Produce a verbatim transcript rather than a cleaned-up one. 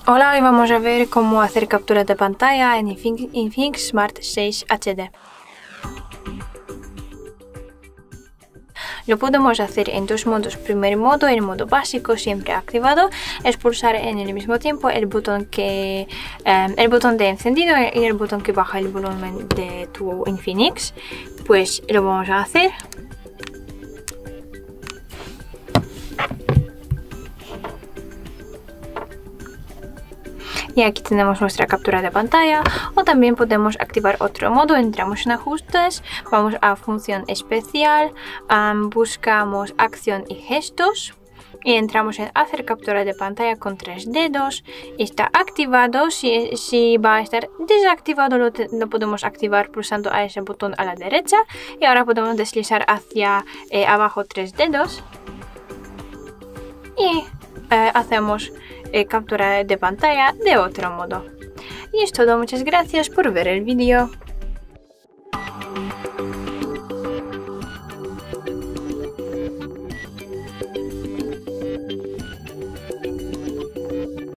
Hola, hoy vamos a ver cómo hacer captura de pantalla en Infinix Smart seis H D. Lo podemos hacer en dos modos. Primer modo, el modo básico, siempre activado, es pulsar en el mismo tiempo el botón que eh, el botón de encendido y el botón que baja el volumen de tu Infinix. Pues lo vamos a hacer. Y aquí tenemos nuestra captura de pantalla, o también podemos activar otro modo. Entramos en ajustes, vamos a función especial, um, buscamos acción y gestos y entramos en hacer captura de pantalla con tres dedos. Está activado. Si, si va a estar desactivado lo, te, lo podemos activar pulsando a ese botón a la derecha, y ahora podemos deslizar hacia eh, abajo tres dedos y eh, hacemos Eh, captura de pantalla de otro modo. Y es todo, muchas gracias por ver el vídeo.